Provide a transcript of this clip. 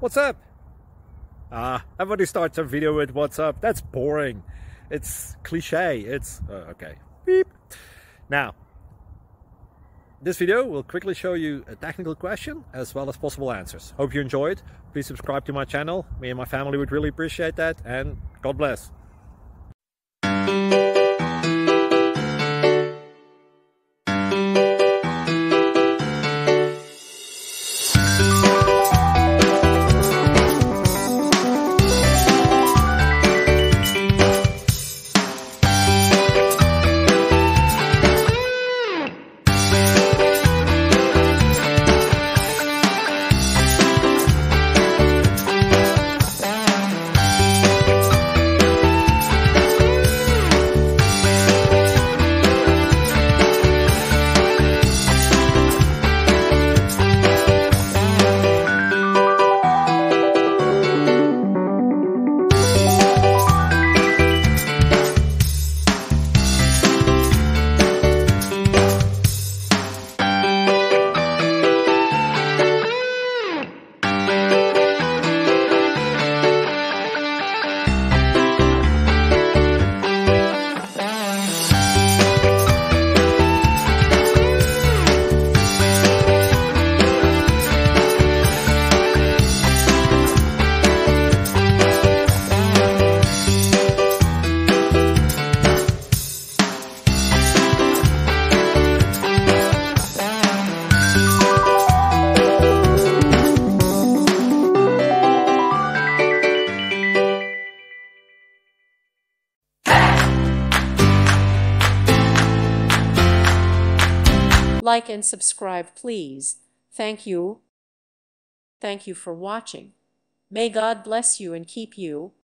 What's up? Everybody starts a video with what's up. That's boring. It's cliche. It's okay. Beep. Now, this video will quickly show you a technical question as well as possible answers. Hope you enjoyed. Please subscribe to my channel. Me and my family would really appreciate that, and God bless. Like and subscribe, please. Thank you. Thank you for watching. May God bless you and keep you.